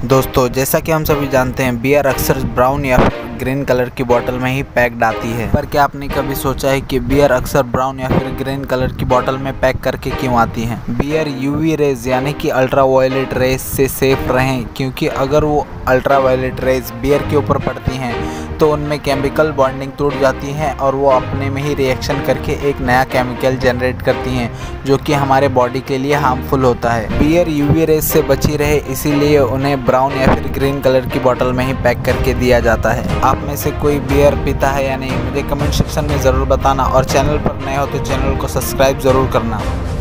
दोस्तों जैसा कि हम सभी जानते हैं बियर अक्सर ब्राउन या फिर ग्रीन कलर की बोतल में ही पैक्ड आती है। पर क्या आपने कभी सोचा है कि बियर अक्सर ब्राउन या फिर ग्रीन कलर की बोतल में पैक करके क्यों आती है? बियर यूवी रेज यानी कि अल्ट्रावायलेट रेज से सेफ रहें, क्योंकि अगर वो अल्ट्रावायलेट रेज बियर के ऊपर पड़ती हैं तो उनमें केमिकल बॉन्डिंग टूट जाती है और वो अपने में ही रिएक्शन करके एक नया केमिकल जनरेट करती हैं, जो कि हमारे बॉडी के लिए हार्मफुल होता है। बियर यूवी रेज से बची रहे इसीलिए उन्हें ब्राउन या फिर ग्रीन कलर की बोतल में ही पैक करके दिया जाता है। आप में से कोई बियर पीता है या नहीं, मुझे कमेंट सेक्शन में ज़रूर बताना और चैनल पर नए हो तो चैनल को सब्सक्राइब ज़रूर करना।